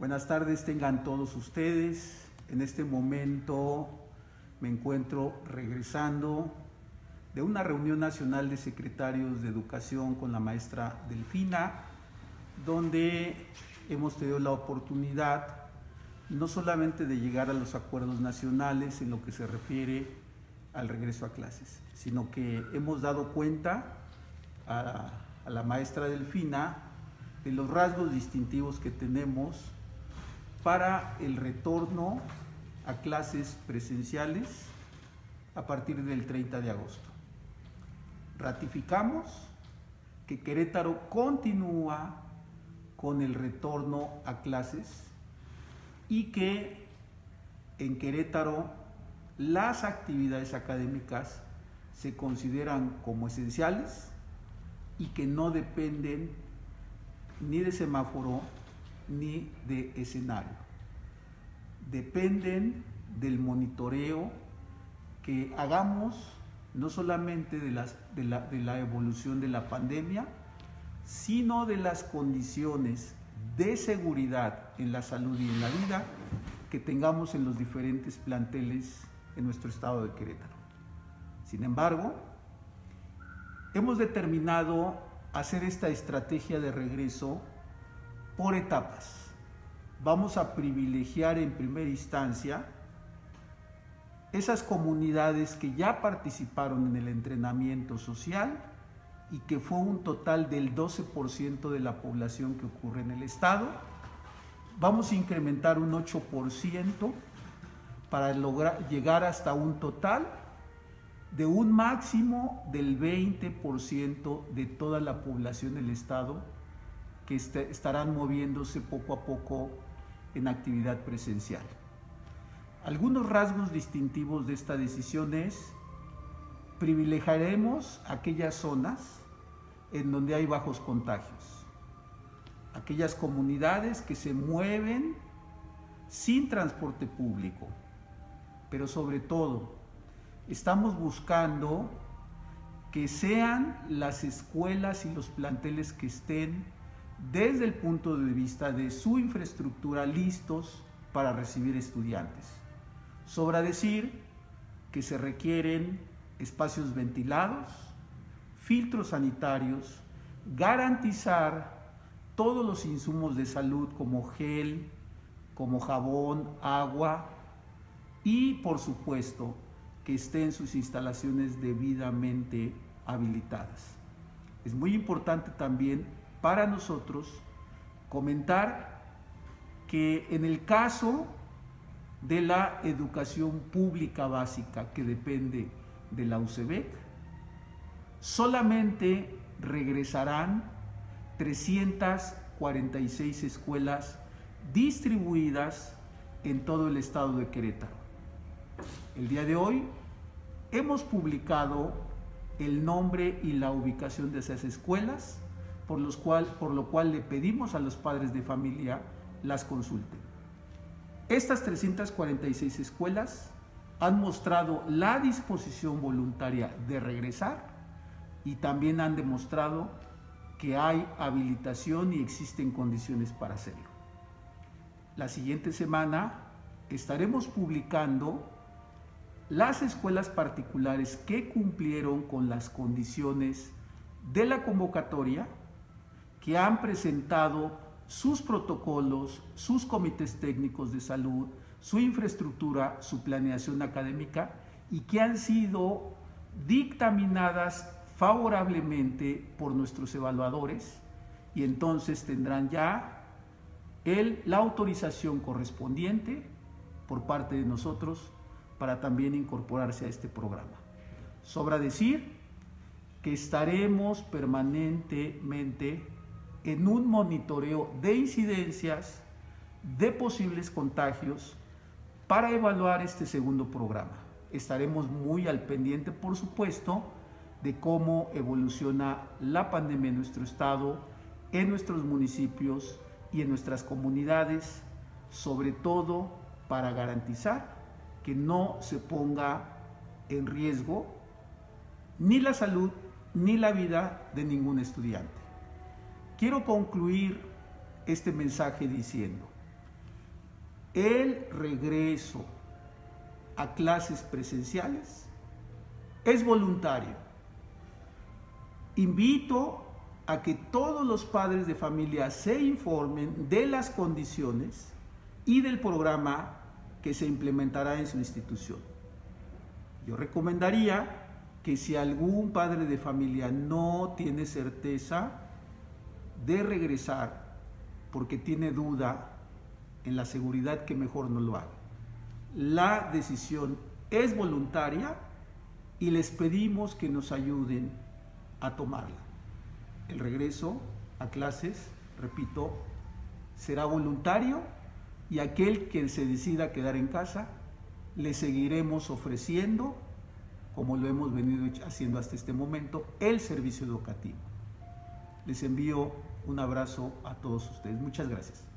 Buenas tardes tengan todos ustedes. En este momento me encuentro regresando de una reunión nacional de secretarios de educación con la maestra Delfina, donde hemos tenido la oportunidad no solamente de llegar a los acuerdos nacionales en lo que se refiere al regreso a clases, sino que hemos dado cuenta a la maestra Delfina de los rasgos distintivos que tenemos para el retorno a clases presenciales a partir del 30 de agosto. Ratificamos que Querétaro continúa con el retorno a clases y que en Querétaro las actividades académicas se consideran como esenciales y que no dependen ni de semáforo ni de escenario. Dependen del monitoreo que hagamos, no solamente de la evolución de la pandemia, sino de las condiciones de seguridad en la salud y en la vida que tengamos en los diferentes planteles en nuestro estado de Querétaro. Sin embargo, hemos determinado hacer esta estrategia de regreso por etapas. Vamos a privilegiar en primera instancia esas comunidades que ya participaron en el entrenamiento social y que fue un total del 12% de la población que ocurre en el estado. Vamos a incrementar un 8% para lograr llegar hasta un total de un máximo del 20% de toda la población del estado que estarán moviéndose poco a poco en actividad presencial. Algunos rasgos distintivos de esta decisión es: privilegiaremos aquellas zonas en donde hay bajos contagios, aquellas comunidades que se mueven sin transporte público, pero sobre todo estamos buscando que sean las escuelas y los planteles que estén desde el punto de vista de su infraestructura listos para recibir estudiantes. Sobra decir que se requieren espacios ventilados, filtros sanitarios, garantizar todos los insumos de salud como gel, como jabón, agua y por supuesto que estén sus instalaciones debidamente habilitadas. Es muy importante también para nosotros comentar que en el caso de la educación pública básica que depende de la UCEBEC, solamente regresarán 346 escuelas distribuidas en todo el estado de Querétaro. El día de hoy hemos publicado el nombre y la ubicación de esas escuelas, por lo cual le pedimos a los padres de familia las consulten. Estas 346 escuelas han mostrado la disposición voluntaria de regresar y también han demostrado que hay habilitación y existen condiciones para hacerlo. La siguiente semana estaremos publicando las escuelas particulares que cumplieron con las condiciones de la convocatoria, que han presentado sus protocolos, sus comités técnicos de salud, su infraestructura, su planeación académica y que han sido dictaminadas favorablemente por nuestros evaluadores, y entonces tendrán ya la autorización correspondiente por parte de nosotros para también incorporarse a este programa. Sobra decir que estaremos permanentemente en un monitoreo de incidencias, de posibles contagios, para evaluar este segundo programa. Estaremos muy al pendiente, por supuesto, de cómo evoluciona la pandemia en nuestro estado, en nuestros municipios y en nuestras comunidades, sobre todo para garantizar que no se ponga en riesgo ni la salud ni la vida de ningún estudiante. Quiero concluir este mensaje diciendo: el regreso a clases presenciales es voluntario. Invito a que todos los padres de familia se informen de las condiciones y del programa que se implementará en su institución. Yo recomendaría que si algún padre de familia no tiene certeza de regresar porque tiene duda en la seguridad, que mejor no lo haga. La decisión es voluntaria y les pedimos que nos ayuden a tomarla. El regreso a clases, repito, será voluntario y aquel que se decida quedar en casa, le seguiremos ofreciendo, como lo hemos venido haciendo hasta este momento, el servicio educativo. Les envío un abrazo a todos ustedes. Muchas gracias.